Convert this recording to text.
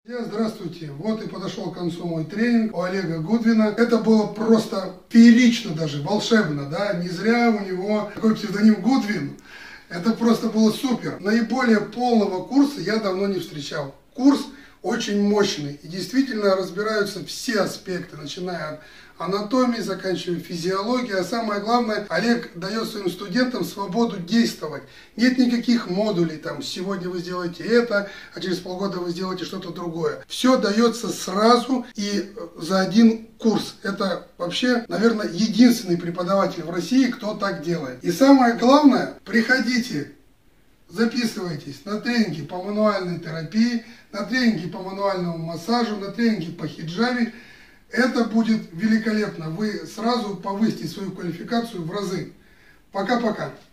Здравствуйте, вот и подошел к концу мой тренинг у Олега Гудвина. Это было просто феерично даже, волшебно, да, не зря у него такой псевдоним Гудвин. Это просто было супер. Наиболее полного курса я давно не встречал. Курс очень мощный и действительно разбираются все аспекты, начиная от анатомии, заканчивая физиологией. А самое главное, Олег дает своим студентам свободу действовать. Нет никаких модулей, там, сегодня вы сделаете это, а через полгода вы сделаете что-то другое. Все дается сразу и за один курс. Это вообще, наверное, единственный преподаватель в России, кто так делает. И самое главное, приходите. Записывайтесь на тренинги по мануальной терапии, на тренинги по мануальному массажу, на тренинги по хиджабе. Это будет великолепно. Вы сразу повысите свою квалификацию в разы. Пока-пока.